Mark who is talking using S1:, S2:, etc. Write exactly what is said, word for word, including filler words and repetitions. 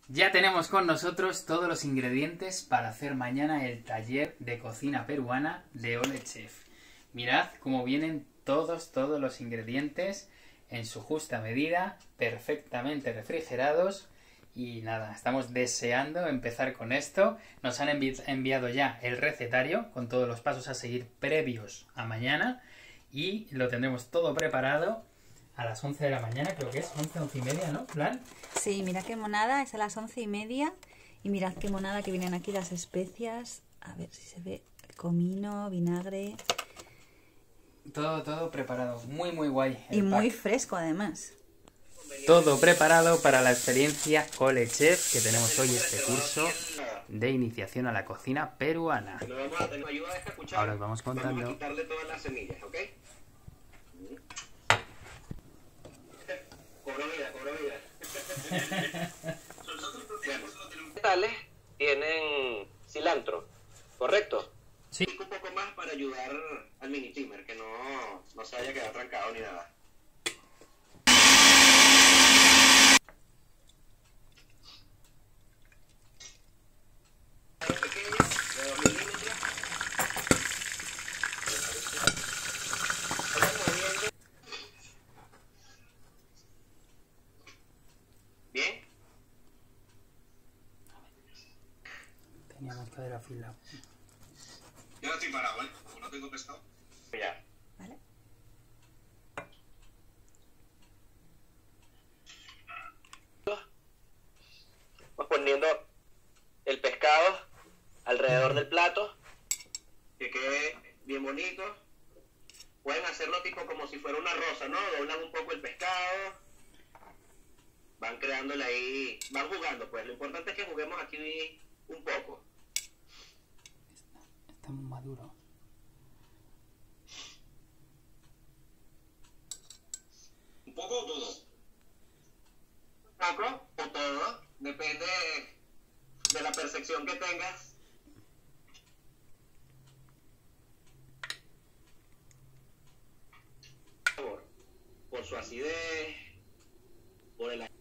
S1: Ya tenemos con nosotros todos los ingredientes para hacer mañana el taller de cocina peruana de Ole Chef. Mirad cómo vienen todos, todos los ingredientes en su justa medida, perfectamente refrigerados. Y nada, estamos deseando empezar con esto. Nos han envi- enviado ya el recetario con todos los pasos a seguir previos a mañana. Y lo tendremos todo preparado a las once de la mañana, creo que es once, once y media, ¿no? ¿Plan?
S2: Sí, mirad qué monada, es a las once y media. Y mirad qué monada que vienen aquí las especias. A ver si se ve, comino, vinagre.
S1: Todo, todo preparado. Muy, muy guay.
S2: Y muy fresco además.
S1: Todo preparado para la experiencia Ole Chef, que tenemos hoy este curso de iniciación a la cocina peruana. Ahora os vamos contando.
S3: Vamos a quitarle todas las semillas, ¿ok? Cobro vida, cobro vida. Los vegetales tienen cilantro, ¿correcto?
S1: Sí.
S3: Un poco más para ayudar al mini timer, que no, no se haya quedado trancado ni nada. Bien.
S1: Teníamos que haber afilado.
S3: Yo no estoy parado, ¿eh? Como no tengo pescado. Ya.
S2: ¿Vale?
S3: Vamos poniendo el pescado alrededor del plato, que quede bien bonito. Pueden hacerlo tipo como si fuera una rosa, ¿no? Doblan un poco el pescado, van creándole ahí, van jugando, pues. Lo importante es que juguemos aquí un poco.
S1: Está muy maduro.
S3: ¿Un poco o todo? Un poco o todo, depende de la percepción que tengas. Por, por su acidez, por el